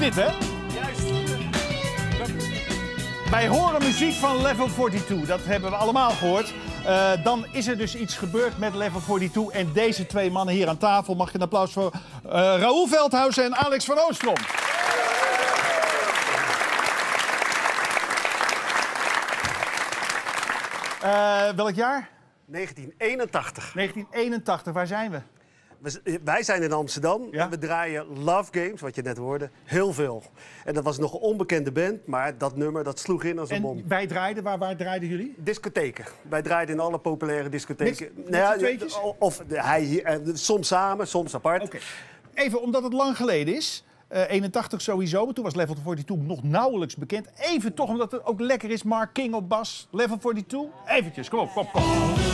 dit, hè? Juist. Wij horen muziek van Level 42. Dat hebben we allemaal gehoord. Dan is er dus iets gebeurd met Level 42. En deze twee mannen hier aan tafel. Mag je een applaus voor Raoul Veldhuizen en Alex van Oostrom. Welk jaar? 1981. 1981. Waar zijn we? Wij zijn in Amsterdam Ja? en we draaien Love Games, wat je net hoorde, heel veel. En dat was nog een onbekende band, maar dat nummer dat sloeg in als een bom. En wij draaiden, waar draaiden jullie? Discotheken. Wij draaiden in alle populaire discotheken. Met z'n tweetjes? Soms samen, soms apart. Oké. Even, omdat het lang geleden is. 81 sowieso, maar toen was Level 42 nog nauwelijks bekend. Even toch, omdat het ook lekker is. Mark King op bas, Level 42. Eventjes, kom op, kom.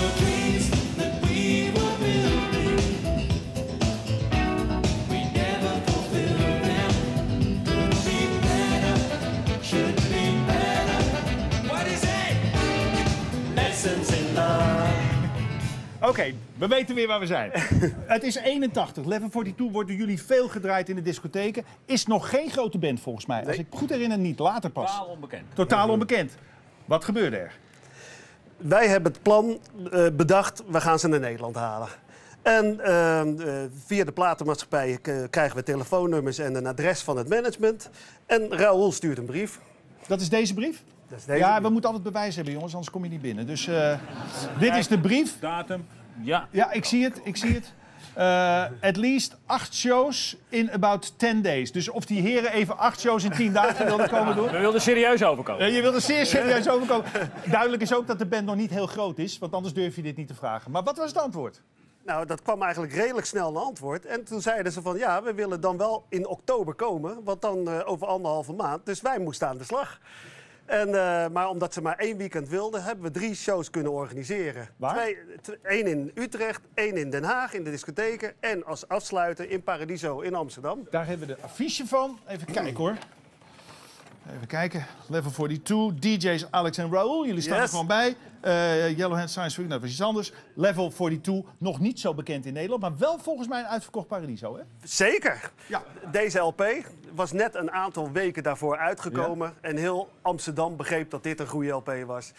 Oké, we weten weer waar we zijn. Het is 81. Level 42 wordt door jullie veel gedraaid in de discotheken. Is nog geen grote band volgens mij. Als ik goed herinner, niet. Later pas. Totaal onbekend. Totaal onbekend. Wat gebeurde er? Wij hebben het plan bedacht, we gaan ze naar Nederland halen. En via de platenmaatschappij krijgen we telefoonnummers en een adres van het management. En Raoul stuurt een brief. Dat is deze brief? Dat is deze Ja, brief. we moeten altijd bewijs hebben, jongens, anders kom je niet binnen. Dus dit is de brief. Datum. Ja. Ja, ik zie het, ik zie het. At least 8 shows in about 10 days. Dus of die heren even 8 shows in 10 dagen wilden komen doen. We wilden serieus overkomen. Je wilde zeer serieus overkomen. Duidelijk is ook dat de band nog niet heel groot is, want anders durf je dit niet te vragen. Maar wat was het antwoord? Nou, dat kwam eigenlijk redelijk snel een antwoord. En toen zeiden ze van, ja, we willen dan wel in oktober komen. Want dan over 1,5 maand. Dus wij moesten aan de slag. En, maar omdat ze maar 1 weekend wilden, hebben we 3 shows kunnen organiseren. Waar? 1 in Utrecht, 1 in Den Haag, in de discotheken. En als afsluiter in Paradiso in Amsterdam. Daar hebben we de affiche van. Even kijken hoor. Even kijken. Level 42, DJ's Alex en Raoul. Jullie staan Yes. er gewoon bij. Yellowhand Science Fiction, dat was iets anders. Level 42, nog niet zo bekend in Nederland. Maar wel volgens mij een uitverkocht Paradiso, hè? Zeker. Ja. Deze LP was net een aantal weken daarvoor uitgekomen. Ja. En heel Amsterdam begreep dat dit een goede LP was.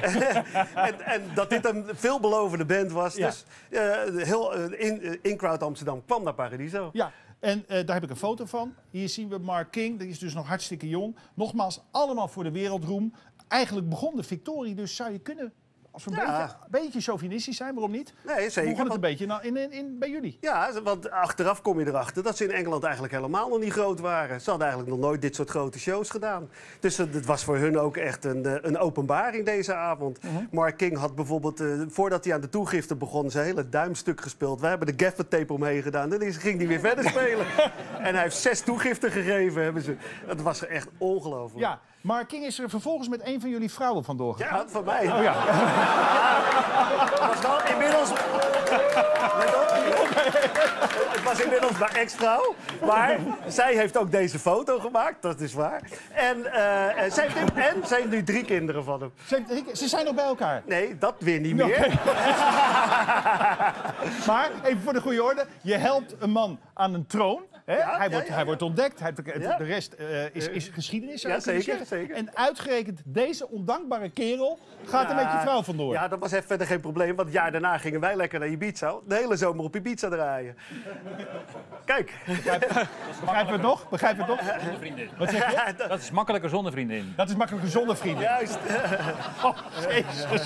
en dat dit een veelbelovende band was. Ja. Dus heel in-crowd Amsterdam kwam naar Paradiso. Ja. En daar heb ik een foto van. Hier zien we Mark King, die is dus nog hartstikke jong. Nogmaals, allemaal voor de wereldroem. Eigenlijk begon de victorie, dus zou je kunnen, als we een beetje chauvinistisch zijn, waarom niet? Nee, zeker. Begon het een beetje bij jullie? Ja, want achteraf kom je erachter dat ze in Engeland eigenlijk helemaal nog niet groot waren. Ze hadden eigenlijk nog nooit dit soort grote shows gedaan. Dus het was voor hun ook echt een openbaring deze avond. Mark King had bijvoorbeeld, voordat hij aan de toegifte begon, zijn hele duimstuk gespeeld. Wij hebben de gaffer tape omheen gedaan. En dan ging hij weer verder spelen. En hij heeft 6 toegiften gegeven. Hebben ze. Dat was echt ongelooflijk. Ja, Mark King is er vervolgens met een van jullie vrouwen vandoor gegaan. Ja, van mij. Oh ja. Het was wel inmiddels... Het was inmiddels mijn ex-vrouw. Maar zij heeft ook deze foto gemaakt, dat is waar. En zij heeft nu 3 kinderen van hem. Ze zijn nog bij elkaar. Nee, dat weer niet meer. Okay. Maar, even voor de goede orde. Je helpt een man aan een troon. Hè? Ja, hij wordt ontdekt. Ja. De rest is geschiedenis, zou Ja, je kunnen zeker, zeggen. zeker. En uitgerekend deze ondankbare kerel gaat er met je vrouw vandoor. Ja, dat was even verder geen probleem. Want het jaar daarna gingen wij lekker naar Ibiza. De hele zomer op Ibiza draaien. Kijk. Begrijp je het nog? Begrijp je het nog? Zonder vriendin. Wat zeg je? Dat is makkelijker zonder vriendin. Dat is makkelijk zonder vrienden. Juist. Oh, Jezus.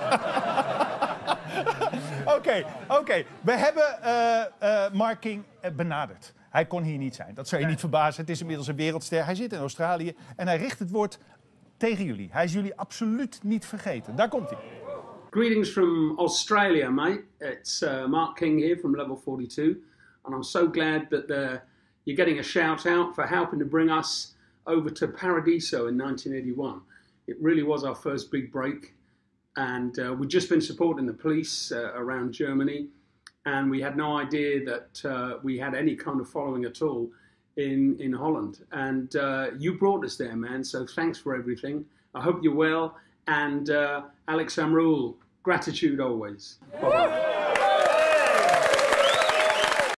Oké. We hebben Mark King benaderd. Hij kon hier niet zijn. Dat zou je niet verbazen. Het is inmiddels een wereldster. Hij zit in Australië en hij richt het woord tegen jullie. Hij is jullie absoluut niet vergeten. Daar komt hij. Greetings from Australia, mate. It's Mark King here from Level 42. And I'm so glad that you're getting a shout out for helping to bring us over to Paradiso in 1981. It really was our first big break. And we'd just been supporting the police around Germany. And we had no idea that we had any kind of following at all in Holland. And you brought us there, man. So thanks for everything. I hope you're well. And Alex and Raoul, gratitude always. Bye-bye.